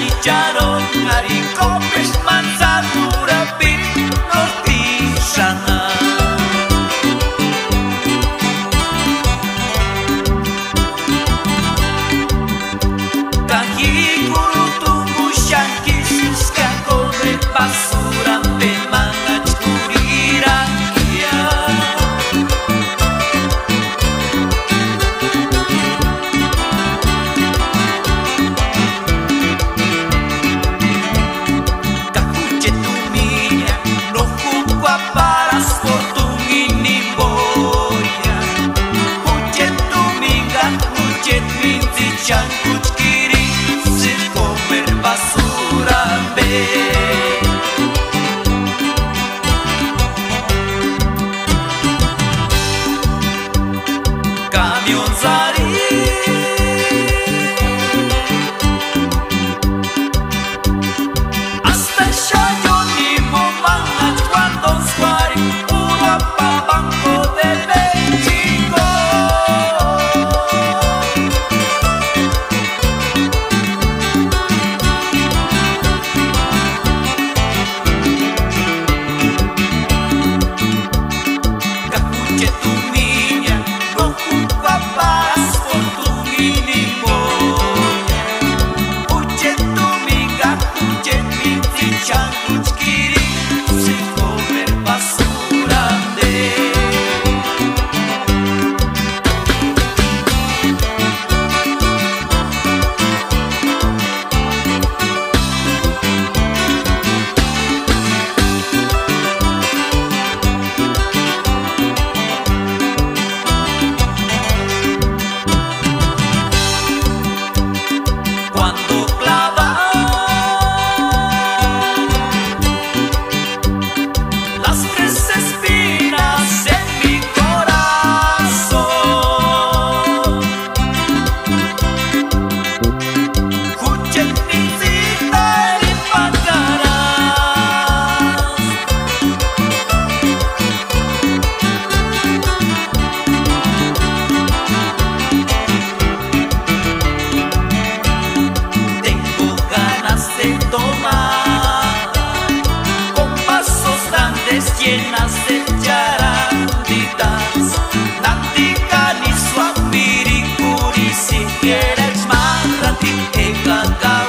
Charon ari kopes manzatura pit nortisana Kaki guru tunggu syangkis kakome basura pemangat kurira kia Changkuch kiri sin comer basura be Camión Zari hasta Shayo ni momangat cuando squari uno pa banco de México llenas de charanditas nanti kani swapiri kuri si quieres marrati eka